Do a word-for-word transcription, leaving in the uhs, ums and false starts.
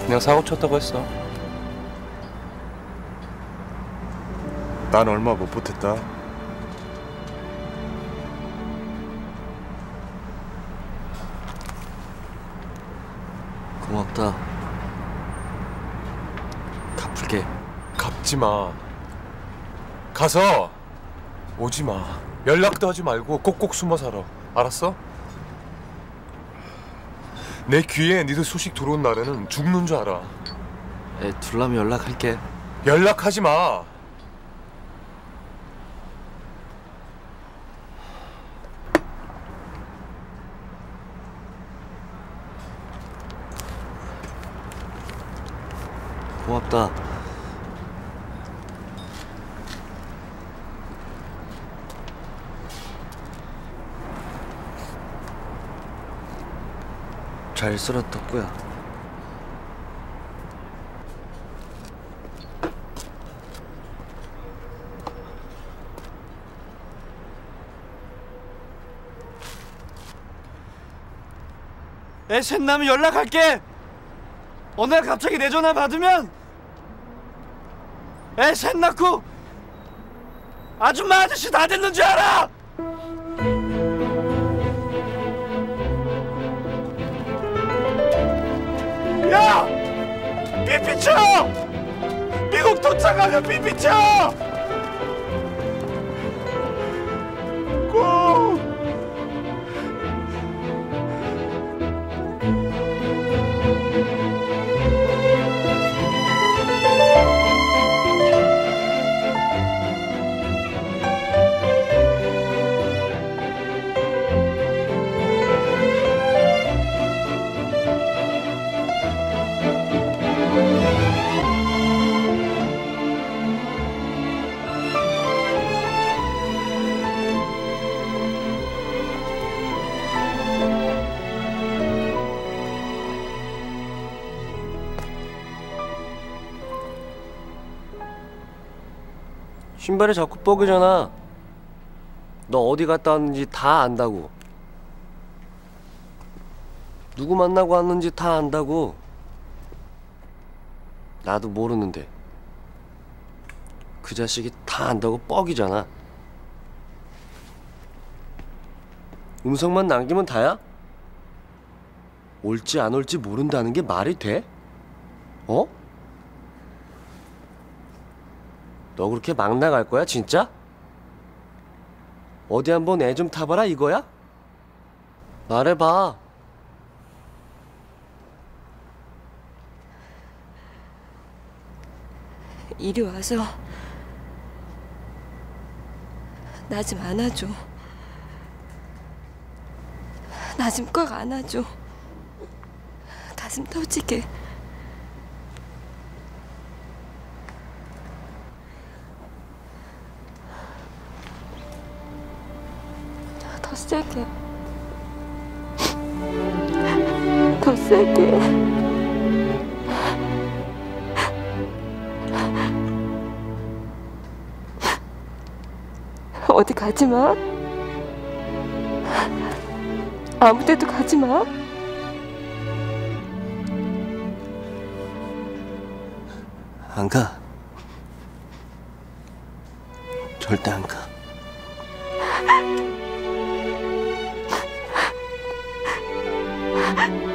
그냥 사고 쳤다고 했어. 난 얼마 못 보탰다. 고맙다. 갚을게. 갚지 마. 가서 오지 마. 연락도 하지 말고 꼭꼭 숨어 살아. 알았어? 내 귀에 니들 소식 들어온 날에는 죽는 줄 알아. 애 둘라면 연락할게. 연락하지 마. 고맙다. 잘 쓸어 떴고요. 애 셋 나면 연락할게. 어느 날 갑자기 내 전화 받으면 애 셋 낳고 아줌마 아저씨 다 됐는 줄 알아. 야! 삐삐 쳐! 미국 도착하면 삐삐 쳐! 꼭! 신발이 자꾸 뻐기잖아. 너 어디 갔다 왔는지 다 안다고. 누구 만나고 왔는지 다 안다고. 나도 모르는데 그 자식이 다 안다고 뻐기잖아. 음성만 남기면 다야? 올지 안 올지 모른다는 게 말이 돼? 어? 너 그렇게 막 나갈 거야 진짜? 어디 한번 애 좀 타봐라 이거야? 말해봐. 이리 와서 나 좀 안아줘. 나 좀 꽉 안아줘. 가슴 터지게. 더 세게. 더 세게. 어디 가지 마. 아무 데도 가지 마. 안 가. 절대 안 가. 아!